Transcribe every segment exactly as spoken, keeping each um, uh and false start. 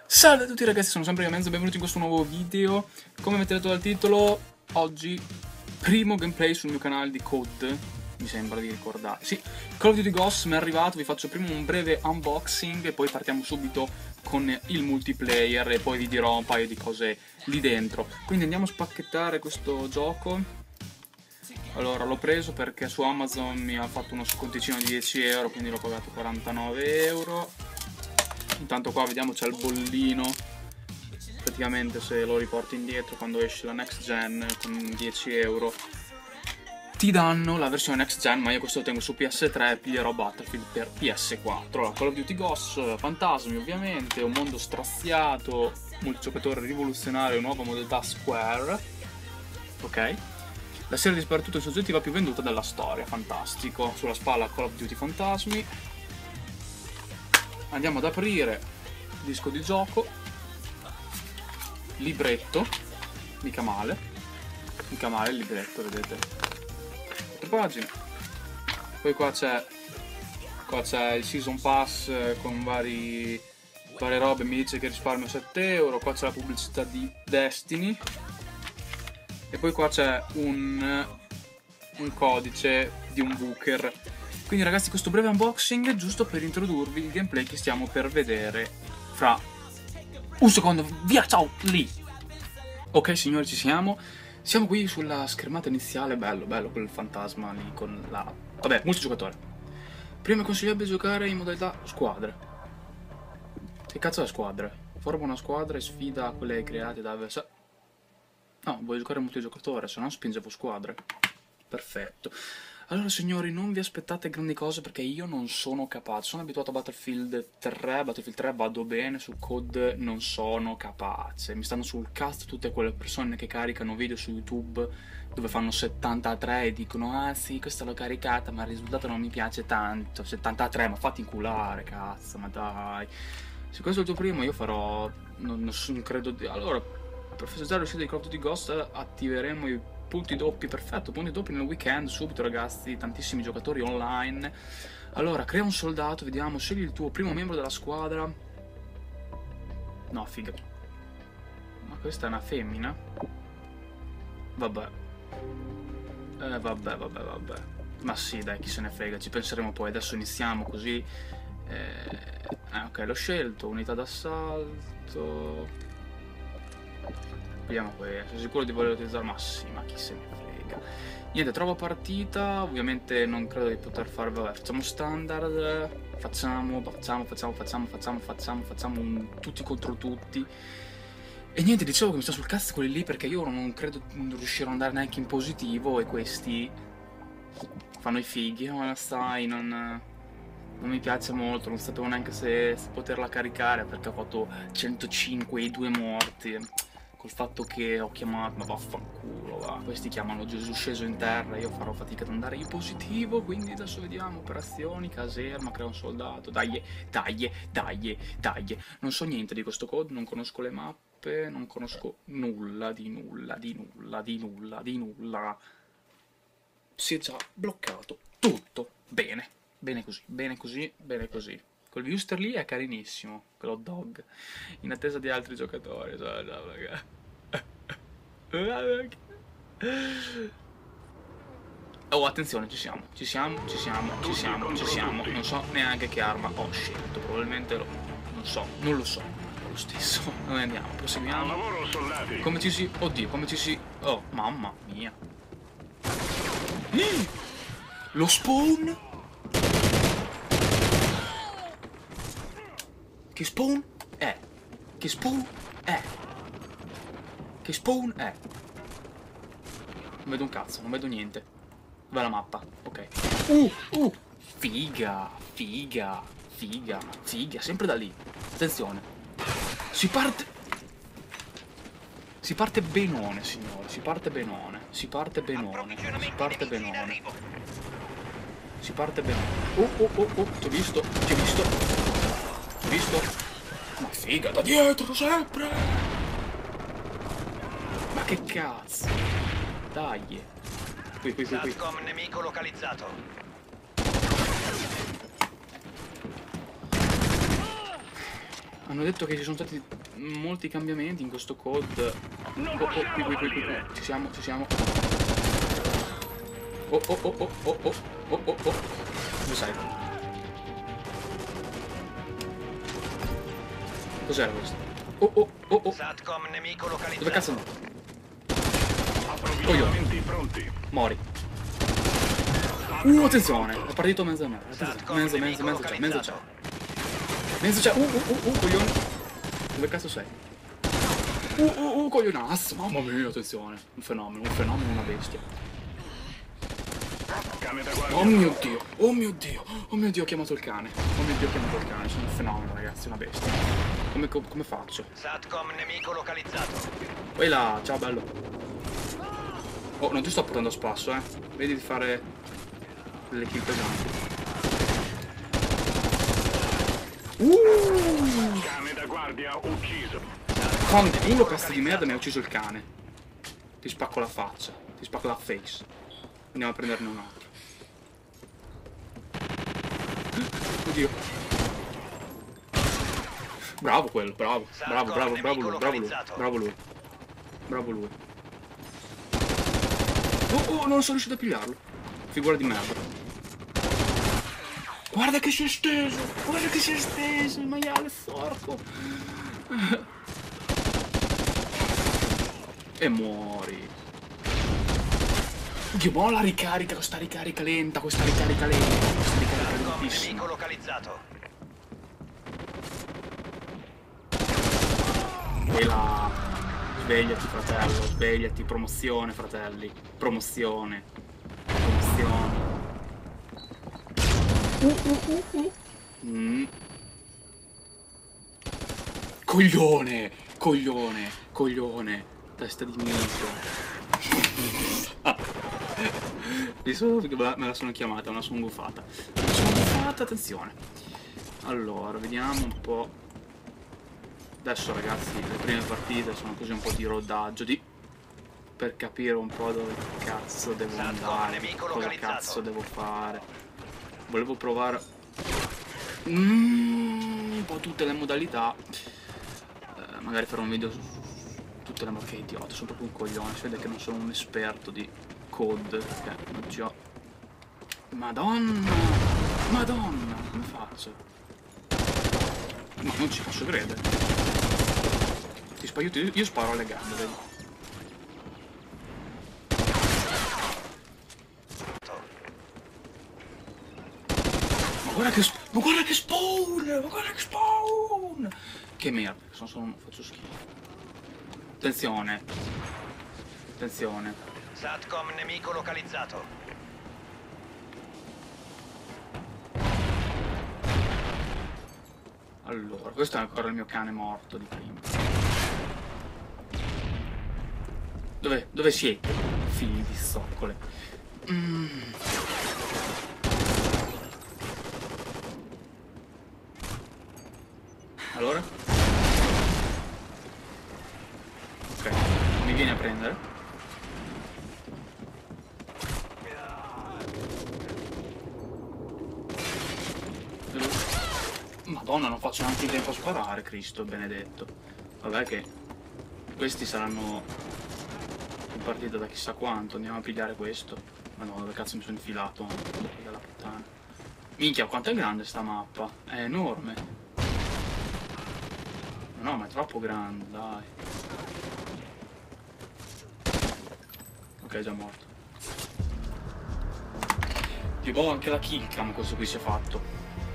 Salve a tutti ragazzi, sono sempre Gamenzo, benvenuti in questo nuovo video. Come avete letto dal titolo, oggi primo gameplay sul mio canale di C O D, mi sembra di ricordare. Sì, Call of Duty Ghosts mi è arrivato, vi faccio prima un breve unboxing e poi partiamo subito con il multiplayer e poi vi dirò un paio di cose lì dentro. Quindi andiamo a spacchettare questo gioco. Allora, l'ho preso perché su Amazon mi ha fatto uno sconticino di dieci euro, quindi l'ho pagato quarantanove euro. Intanto qua vediamo c'è il bollino, praticamente se lo riporti indietro quando esce la next gen con dieci euro ti danno la versione next gen, ma io questo lo tengo su P S tre e piglierò Battlefield per P S quattro. Allora, Call of Duty Ghosts, fantasmi ovviamente, un mondo straziato, multigiocatore rivoluzionario, nuova modalità Square, ok? La serie di sparatutto soggettiva più venduta della storia, fantastico. Sulla spalla Call of Duty Fantasmi. Andiamo ad aprire disco di gioco, libretto, mica male, mica male il libretto, vedete, quattro pagine. Poi qua c'è qua c'è il Season Pass con vari, varie robe, mi dice che risparmio sette euro, qua c'è la pubblicità di Destiny e poi qua c'è un, un codice di un Booker. Quindi ragazzi, questo breve unboxing è giusto per introdurvi il gameplay che stiamo per vedere fra un secondo. Via, ciao, lì! Ok signori, ci siamo. Siamo qui sulla schermata iniziale, bello, bello, quel fantasma lì con la... Vabbè, multigiocatore. Prima è consigliabile giocare in modalità squadre. Che cazzo è squadre? Forma una squadra e sfida quelle create da avversari. No, voglio giocare in multigiocatore, se no spingevo squadre. Perfetto. Allora signori, non vi aspettate grandi cose perché io non sono capace. Sono abituato a Battlefield tre, Battlefield tre vado bene, su C O D non sono capace. Mi stanno sul cazzo tutte quelle persone che caricano video su YouTube dove fanno settantatré e dicono ah sì, questa l'ho caricata ma il risultato non mi piace tanto. settantatré, ma fatti inculare, cazzo, ma dai. Se questo è il tuo primo io farò... non, non credo di... Allora, per festeggiare l'uscita di Call of Duty Ghost attiveremo i punti doppi, perfetto, punti doppi nel weekend, subito ragazzi, tantissimi giocatori online. Allora, crea un soldato, vediamo, scegli il tuo primo membro della squadra. No, figa. Ma questa è una femmina? Vabbè. Eh, vabbè, vabbè, vabbè. Ma sì, dai, chi se ne frega, ci penseremo poi, adesso iniziamo così. Eh, eh ok, l'ho scelto, unità d'assalto... Vediamo poi, sono sicuro di voler utilizzare, ma sì, ma chi se ne frega. Niente, trovo partita, ovviamente non credo di poter fare, vabbè, facciamo standard, facciamo, facciamo, facciamo, facciamo, facciamo, facciamo, facciamo un tutti contro tutti. E niente, dicevo che mi sta sul cazzo quelli lì perché io non credo di riuscire ad andare neanche in positivo e questi fanno i fighi, ma sai, non... non mi piace molto, non sapevo neanche se, se poterla caricare perché ho fatto centocinque e due morti. Col fatto che ho chiamato, ma vaffanculo, va. Questi chiamano Gesù sceso in terra, io farò fatica ad andare in positivo, quindi adesso vediamo, operazioni, caserma, crea un soldato, dai, dai, dai, dai. Non so niente di questo code, non conosco le mappe, non conosco nulla, di nulla, di nulla, di nulla, di nulla. Si è già bloccato tutto, bene, bene così, bene così, bene così. Quel viewster lì è carinissimo, quell'hot dog, in attesa di altri giocatori. Oh, attenzione, ci siamo, ci siamo, ci siamo, ci siamo, ci siamo. Non so neanche che arma ho scelto, probabilmente lo... non so, non lo so, lo stesso. Noi andiamo, proseguiamo. Come ci si... oddio, come ci si... oh, mamma mia. Lo spawn? Che spawn è? Che spawn è? Che spawn è? Non vedo un cazzo, non vedo niente. Dov'è la mappa? Ok. Uh, uh, figa, figa, figa, figa, sempre da lì. Attenzione. Si parte... Si parte benone, signore, si parte benone. Si parte benone, si parte benone. Si parte benone. Oh, oh, oh, oh, ti ho visto, ti ho visto. Visto? Ma figa, da dietro sempre! Ma che cazzo? Dai! Qui, qui, qui, qui. Satcom nemico localizzato. Hanno detto che ci sono stati molti cambiamenti in questo C O D. Oh, oh, qui, qui, qui, qui, qui. Ci siamo, ci siamo. Oh, oh, oh, oh, oh, oh, oh, oh, oh. Dove sei? Cos'era questo? Oh, oh, oh, oh. Satcom nemico localizzato. Dove cazzo no? Approvvigionamenti pronti. Mori. Uh, attenzione, è partito mezzo a me. Mezzo, mezzo, mezzo c'è, mezzo c'è. Mezzo c'è. Uh, uh, uh, uh, coglione. Dove cazzo sei? Uh, uh, uh, coglionazzo. Mamma mia, attenzione. Un fenomeno, un fenomeno, una bestia. Oh mio dio, oh mio dio, oh mio dio, ho chiamato il cane. Oh mio dio, ho chiamato il cane. Sono un fenomeno, ragazzi, una bestia. Come, come faccio? Satcom nemico localizzato. Poi là, ciao bello. Oh, non ti sto portando a spasso, eh. Vedi di fare delle kill pesanti. Uh! Cane da guardia ucciso. Fanculo, pezzo di merda, mi ha ucciso il cane. Ti spacco la faccia, ti spacco la face. Andiamo a prenderne un altro. Oddio. Bravo quello, bravo, bravo, bravo, bravo lui, bravo lui, bravo lui. Bravo lui. Oh, oh, non sono riuscito a pigliarlo. Figura di merda. Guarda che si è steso, guarda che si è steso, il maiale forco. E muori. Che buona la ricarica, questa ricarica lenta, questa ricarica lenta, questa ricarica Satcom lentissima. nemico localizzato. E là, svegliati fratello, svegliati, promozione fratelli, promozione, promozione. Uh, uh, uh, uh. Mm. Coglione, coglione, coglione, testa di minchia. Mi sono, me la sono chiamata, me la sono gufata. Me la sono gufata, attenzione. Allora, vediamo un po'. Adesso ragazzi, le prime partite sono così un po' di rodaggio, di... per capire un po' dove cazzo devo andare, cosa cazzo devo fare. Volevo provare mm, un po' tutte le modalità. Eh, magari farò un video su tutte le modalità. Che idiota, sono proprio un coglione. Si vede che non sono un esperto di C O D, perché non ci ho... Madonna! Madonna! Come faccio? Ma non ci posso credere. Ti sparo, io, io sparo alle gambe, vedi? Ma guarda che ma guarda che spawn! Ma guarda che spawn! Che merda, sono solo faccio schifo. Attenzione. Attenzione. Satcom nemico localizzato. Allora, questo è ancora il mio cane morto di prima. Dove, dove siete? Figli di zoccole. Mm. Allora? Ok, mi vieni a prendere? Madonna, non faccio neanche in tempo a sparare, Cristo benedetto. Vabbè che questi saranno in partita da chissà quanto. Andiamo a pigliare questo. Madonna, dove cazzo mi sono infilato? Della puttana. Minchia, quanto è grande sta mappa? È enorme. No, ma è troppo grande, dai. Ok, è già morto. Tipo anche la killcam questo qui si è fatto.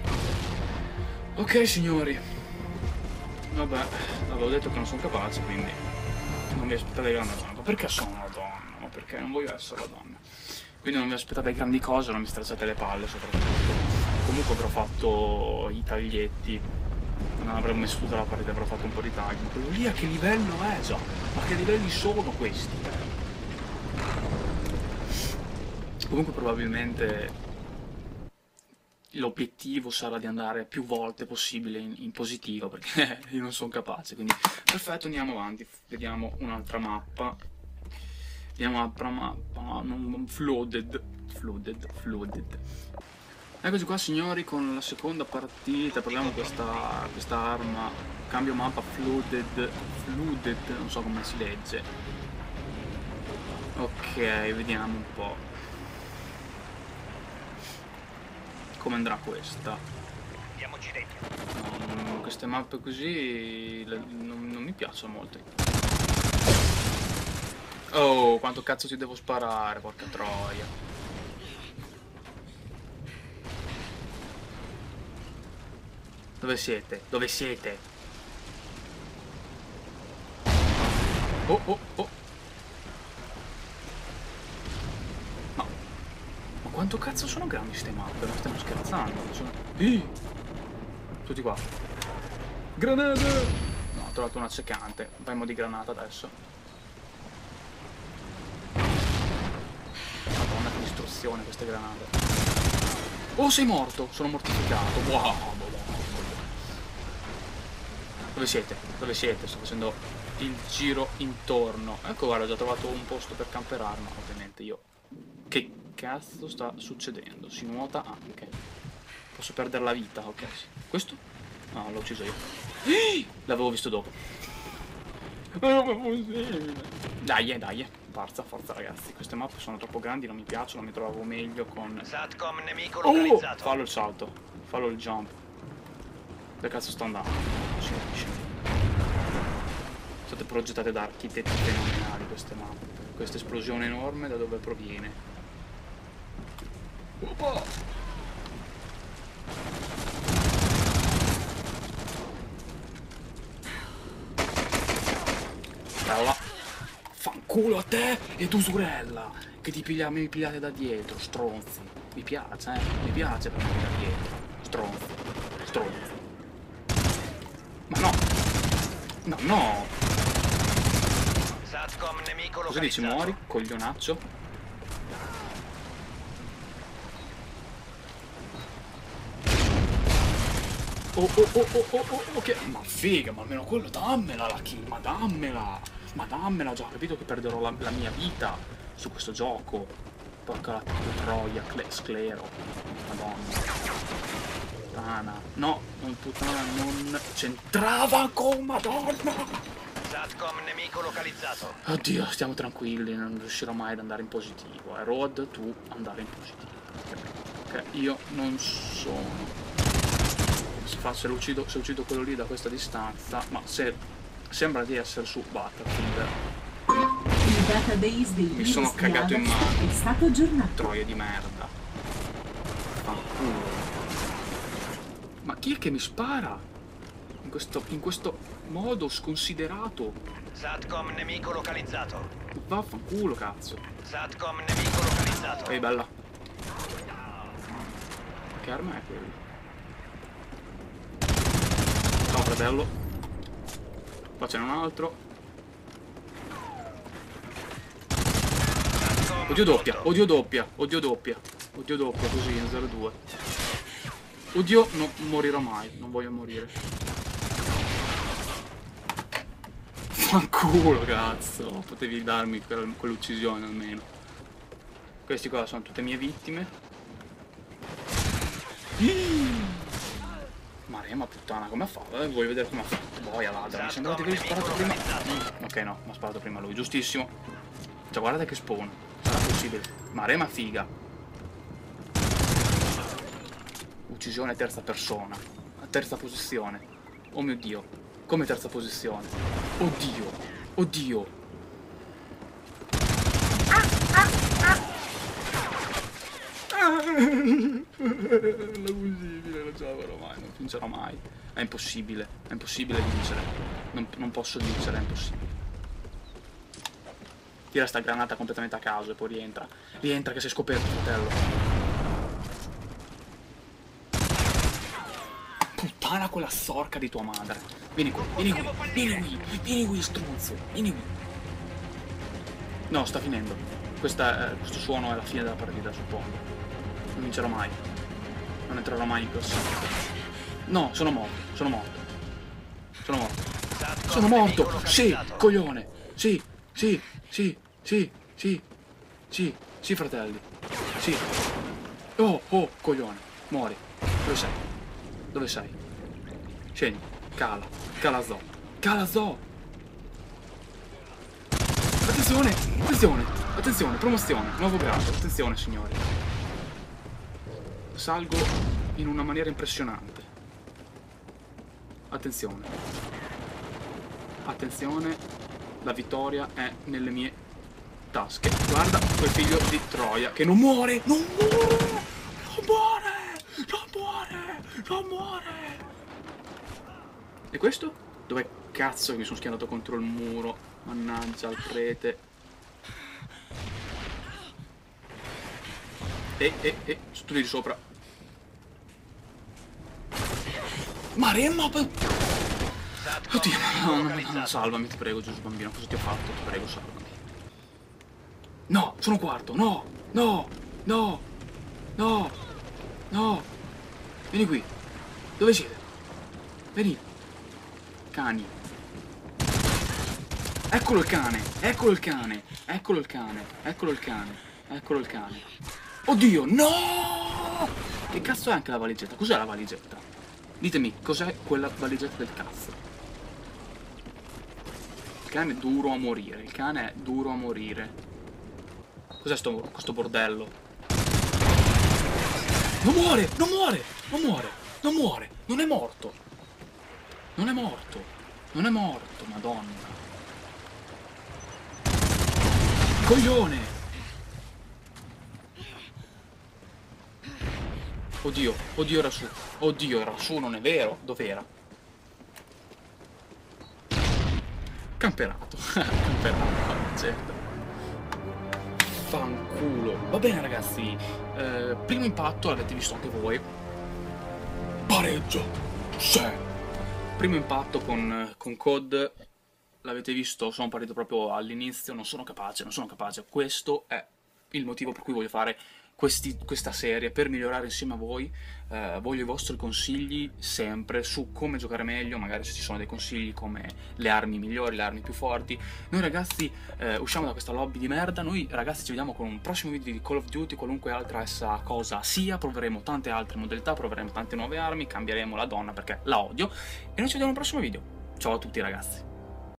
Ok signori, vabbè, avevo detto che non sono capace, quindi non vi aspettate grandi cose. Ma perché sono una donna? Ma perché non voglio essere una donna? Quindi non vi aspettate grandi cose, non mi stressate le palle soprattutto. Comunque avrò fatto i taglietti, non avrei messo tutta la partita, avrò fatto un po' di tagli. Ma quello lì a che livello è già? Ma che livelli sono questi? Comunque probabilmente l'obiettivo sarà di andare più volte possibile in, in positivo, perché io non sono capace, quindi perfetto, andiamo avanti, vediamo un'altra mappa, vediamo un'altra mappa, non, flooded, flooded, flooded, Eccoci qua signori con la seconda partita, proviamo questa, questa arma, cambio mappa flooded, flooded, non so come si legge. Ok, vediamo un po' come andrà questa. Andiamoci dentro. No, queste mappe così le- non, non mi piacciono molto. Oh, quanto cazzo ci devo sparare, porca troia. Dove siete? Dove siete? Oh, oh, oh. Ma... Ma quanto cazzo sono grandi ste mappe? Ma stiamo scherzando? Sono... Ih! Tutti qua. Granate! No, ho trovato una accecante. Vai di granata adesso. Madonna, che distruzione queste granate. Oh, sei morto! Sono mortificato. Wow! Dove siete? Dove siete? Sto facendo il giro intorno. Ecco, guarda, ho già trovato un posto per camperare, ma ovviamente io... Che cazzo sta succedendo? Si nuota anche. Posso perdere la vita? Ok, sì. Questo? No, l'ho ucciso io. L'avevo visto dopo. Dai, eh, dai, eh. Forza, forza ragazzi. Queste mappe sono troppo grandi, non mi piacciono, mi trovavo meglio con... Satcom nemico Oh! localizzato. Fallo il salto. Fallo il jump. Dove cazzo sto andando? Non si capisce. State progettate da architetti fenomenali queste mappe. Questa esplosione enorme da dove proviene? Oppa! Bella. Fanculo a te e tua sorella che ti piglia, mi pigliate da dietro, stronzi. Mi piace, eh? Mi piace perché mi da dietro. Stronzi. Stronzi. Ma no! No, no! Satcom nemico Cosa dici, localizzato. muori, coglionaccio? Oh, oh, oh, oh, oh, oh, ok. Ma figa, ma almeno quello dammela la kill, ma dammela! Ma dammela, già ho capito che perderò la, la mia vita su questo gioco. Porca la troia, cle, sclero. Madonna. Puttana. No, non puttana, non c'entrava con Madonna! Satcom nemico localizzato. Oddio, stiamo tranquilli, non riuscirò mai ad andare in positivo. Eh, Rod, tu andare in positivo. Ok, ok, io non sono... Si fa, se, lo uccido, se uccido quello lì da questa distanza, ma se sembra di essere su Battlefield. Il database dei Mi sono virus cagato in Java mano. è stato aggiornato. Troia di merda. Fanculo. Ma chi è che mi spara? In questo, in questo modo sconsiderato. Satcom nemico localizzato. Vaffanculo, cazzo. Satcom nemico localizzato. Ehi, bella. Che arma è quella? Ciao, fratello. Qua c'è un altro. Satcom Odio doppia, pronto. odio doppia, odio doppia. Odio doppia, così, in zero due. Oddio, non morirò mai, non voglio morire. Fanculo, cazzo. Potevi darmi quel- quell'uccisione almeno. Questi qua sono tutte mie vittime. Marema puttana, come ha fatto? Eh, vuoi vedere come ha fatto? Boia ladra, mi sembra di aver sparato prima. Mm, ok, no, mi ha sparato prima lui, giustissimo. Cioè, guardate che spawn. Sarà possibile. Marema figa. Uccisione terza persona. Terza posizione. Oh mio dio. Come terza posizione? Oddio. Oddio. Non è possibile, non ce la farò mai, non vincerò mai. È impossibile, è impossibile vincere. Non, non posso vincere, è impossibile. Tira sta granata completamente a caso e poi rientra. Rientra che sei scoperto, fratello. Puttana quella sorca di tua madre. Vieni qui, vieni qui, vieni qui, vieni qui, stronzo, vieni qui. No, sta finendo. Questa, eh, questo suono è la fine della partita, suppongo. Non vincerò mai. Non entrerò mai in classifica. No, sono morto, sono morto. Sono morto. Satcom Sono nemico morto! Sì, localizzato. coglione! Sì, sì, sì, sì, sì, sì, sì, fratelli. Sì. Oh, oh, coglione. Muori. Dove sei? Dove sei? Scendi. Cala. Cala Zo. Cala Zo. Attenzione. Attenzione. Attenzione. Promozione. Nuovo grado. Attenzione, signori. Salgo in una maniera impressionante. Attenzione. Attenzione. La vittoria è nelle mie tasche. Guarda quel figlio di Troia che non muore. Non muore. Non muore. Non muore. Non muore. E questo? Dove cazzo che mi sono schierato contro il muro? Mannaggia il prete. E, e, e, su tutti di sopra. Maremma! Oddio, no, no, no, salvami, ti prego, Gesù bambino, cosa ti ho fatto? Ti prego, salvami. No, sono quarto, no, no, no, no, no. Vieni qui. Dove siete? Veni. Cani. Eccolo il cane, eccolo il cane, eccolo il cane, eccolo il cane, eccolo il cane. Oddio, no! Che cazzo è anche la valigetta? Cos'è la valigetta? Ditemi, cos'è quella valigetta del cazzo? Il cane è duro a morire, il cane è duro a morire. Cos'è sto, questo bordello? Non muore, non muore, non muore, non muore, non è morto. Non è morto, non è morto, madonna. Coglione! Oddio, oddio era su. Oddio era su, non è vero? Dov'era? Camperato. Camperato, certo. Fanculo. Va bene ragazzi. Eh, primo impatto l'avete visto anche voi. Pareggio. Sì. Primo impatto con, con C O D. L'avete visto, sono partito proprio all'inizio, non sono capace, non sono capace. Questo è il motivo per cui voglio fare questi, questa serie, per migliorare insieme a voi. Eh, voglio i vostri consigli sempre su come giocare meglio, magari se ci sono dei consigli come le armi migliori, le armi più forti. Noi ragazzi eh, usciamo da questa lobby di merda, noi ragazzi ci vediamo con un prossimo video di Call of Duty, qualunque altra essa cosa sia, proveremo tante altre modalità, proveremo tante nuove armi, cambieremo la donna perché la odio, e noi ci vediamo al prossimo video. Ciao a tutti ragazzi.